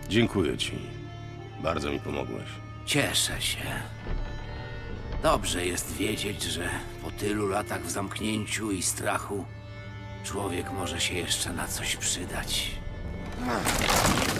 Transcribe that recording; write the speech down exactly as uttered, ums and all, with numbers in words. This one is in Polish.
Dziękuję ci. Bardzo mi pomogłeś. Cieszę się. Dobrze jest wiedzieć, że po tylu latach w zamknięciu i strachu człowiek może się jeszcze na coś przydać.